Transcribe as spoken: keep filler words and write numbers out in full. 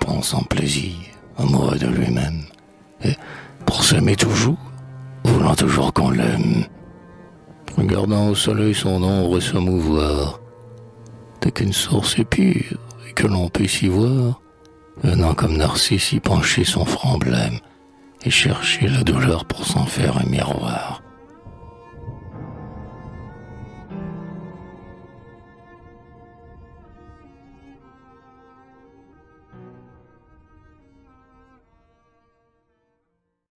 prend son plaisir, amoureux de lui-même, et pour s'aimer toujours, voulant toujours qu'on l'aime, regardant au soleil son ombre se mouvoir, dès qu'une source est pure et que l'on peut s'y voir, venant comme Narcisse y pencher son franc blême et chercher la douleur pour s'en faire un miroir.